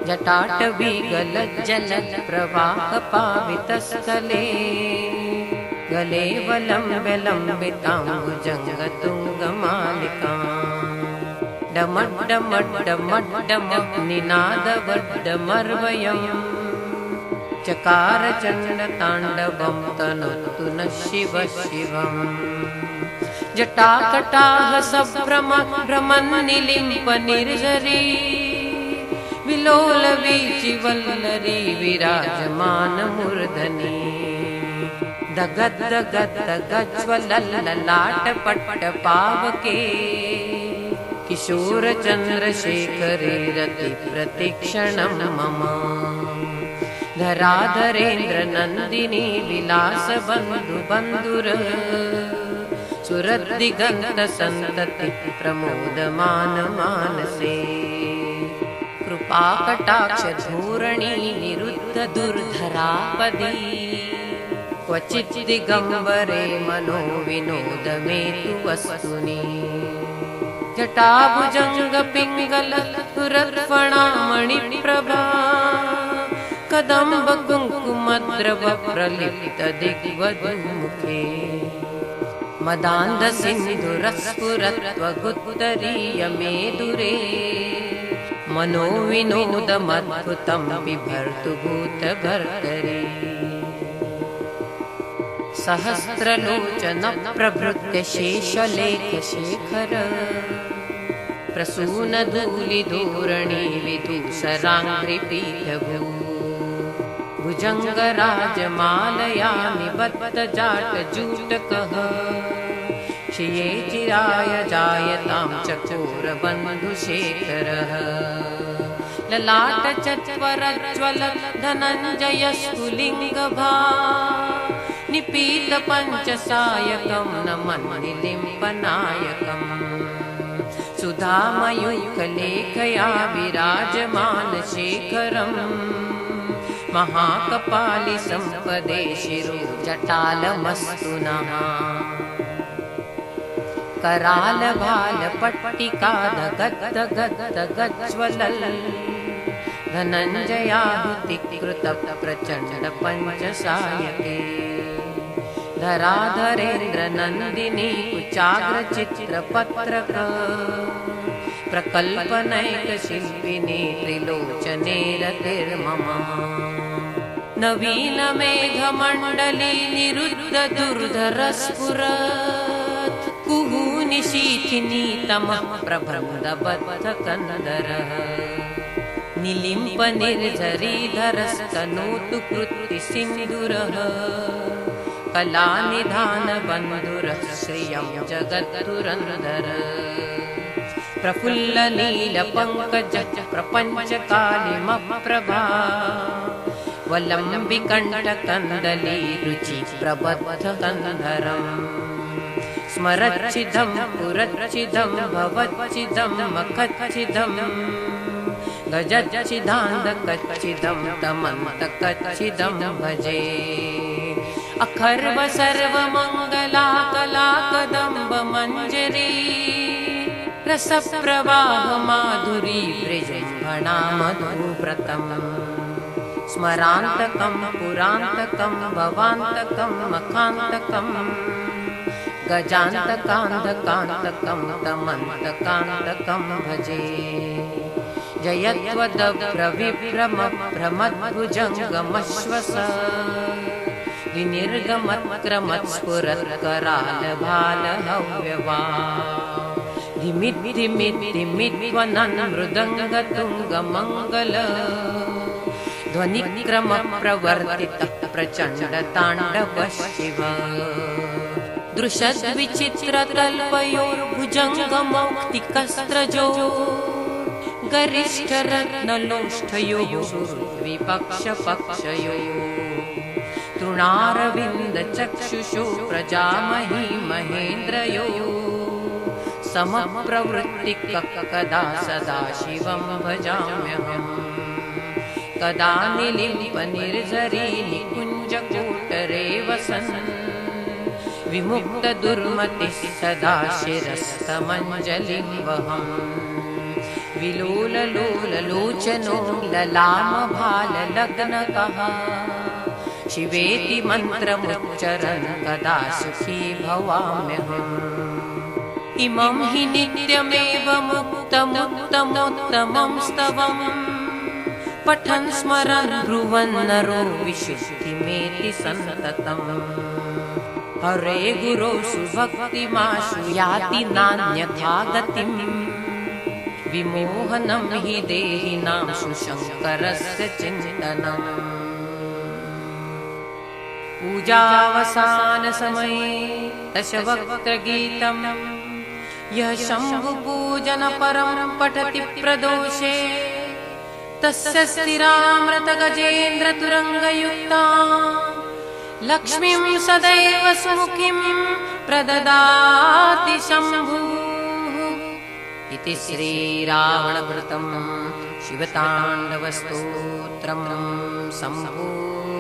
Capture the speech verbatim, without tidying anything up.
जटाटवीगलज्जलप्रवाहपावितस्थले गले वलम्ब्यलम्बिताम्बुजङ्गतुङ्गमालिकाम् डमड्डमड्डमड्डमनिनादवड्डमर्वयम् चकार चण्डताण्डवं तनोतु नः शिव शिवम् जटाकटाह सभ्रम भ्रमन्निलिम्प निर्झरी विलोल वीचिवल्लरी विराजमान मूर्धनि दगद दगद दगज्ज्वलल्ललाट पट्ट पावके किशोर चन्द्रशेखरे रति प्रतिक्षणं मम धराधरेन्द्र नन्दिनी विलास बन्धु बन्धुर सुरद्दिगन्त सन्तति प्रमोदमान मानसे कृपाकटाक्ष धूरणी निरुद्ध दुर्धरापदी क्वचित् दिगम्बरे मनो विनोद मे तु वस्तुनि जटाभुजङ्ग पिङ्गल सुरर्पणामणिप्रभा कदम्ब कुङ्कुमद्रव प्रलिप्त दिग्वधूमुखे मदान्ध सिन्धुरस्फुरत्वगुत्तरीय मेदुरे मनो विनोदमद्भुतं बिभर्तु भूतभर्तरि सहस्रलोचन प्रभृत्य शेषलेख शेखर प्रसून धूलिधूरणी विदूषराङ्घ्रिपीठभू भुजङ्गराजमालया निबद्ध जाटजूटकः श्रिये चिराय जायतां चकोरबन्धुशेखरः ललाट चत्वरज्ज्वल धनञ्जय स्फुलिङ्गभा निपीत पञ्चसायकं नमन्निलिम्पनायकम् सुधामयूखलेखया विराजमान शेखरम् महाकपालि सम्पदे शिरो जटालमस्तु नः कराल भाल पट्टिका दगद् दगद् दगज्ज्वलल् धनञ्जयाहुतिकृत प्रचण्ड पञ्चसायके धराधरेन्द्र नन्दिनी कुचाग्र चित्रपत्रक प्रकल्पनैक शिल्पिनी त्रिलोचने रतिर्मम नवीन मेघमण्डली निरुद्ध दुर्धर स्फुरत् कुहूनिशीथिनी तमः प्रबन्धबद्ध कन्दरः निलिम्प निर्झरीधरस्तनोतु कृत्ति सिन्दुरः कलानिधान बन्धुरः श्रियं जगद्धुरन्धर प्रफुल्ल नील पंकज प्रपंच कालिमप्रभा वलम्बिकण्ठ कन्दली रुचि प्रबद्ध कन्धरम् स्मरच्चिदं पुरच्चिदं भवच्चिदं मखच्चिदं गजच्चिदान्धकच्चिदं तमन्तकच्चिदं भजे अखर्व सर्वमङ्गला कला कदम्ब मञ्जरी रसप्रवाह माधुरी विजृम्भणा मधुव्रतम् स्मरान्तकं पुरान्तकं भवान्तकं मखान्तकं गजान्तकान्धकान्तकं तमन्तकान्तकं भजे जयत्वदभ्रविभ्रमभ्रमद्भुजङ्गमश्वस विनिर्गमत्क्रमत्स्फुरत्करालभालहव्यवा धिमिद्धिमिद्धिमिद्वनन् मृदङ्गतुङ्गमङ्गल ध्वनिक्रमप्रवर्तितः प्रचण्डताण्डव शिव दृशद्विचित्रतल्पयोर्भुजङ्गमौक्तिकस्त्रजो गरिष्ठरत्नलोष्ठयोः विपक्षपक्षयोः तृणारविन्दचक्षुषो प्रजामही महेन्द्रयोः समप्रवृत्तिकः कदा सदा शिवं भजाम्यहम् कदा निलिम्प निर्झरी निकुञ्जकोटरे वसन् विमुक्त दुर्मतिः सदा शिरस्तमञ्जलिं वहम् विलोललोललोचनो ललामभाललग्नकः शिवेति मन्त्रमुच्चरन् कदा सुखी भवाम्यहम्। इमं हि नित्यमेव मुक्तमुत्तमोत्तमं स्तवम् पठन् स्मरन् ब्रुवन् नरो विशुद्धिमेति सन्ततम्। हरे गुरो सुभक्तिमाशु याति नान्यथा गतिम् विमोहनं हि देहिनां सुशङ्करस्य चिन्तनम्। पूजावसानसमये दशवक्त्रगीतम् यः शम्भुपूजनपरं पठति प्रदोषे तस्य स्थिरामृतगजेन्द्रतुरङ्गयुक्ता लक्ष्मीं सदैव सुमुखीं प्रददाति शम्भुः। इति श्रीरावणकृतं शिवताण्डवस्तोत्रं सम्पूर्णम्।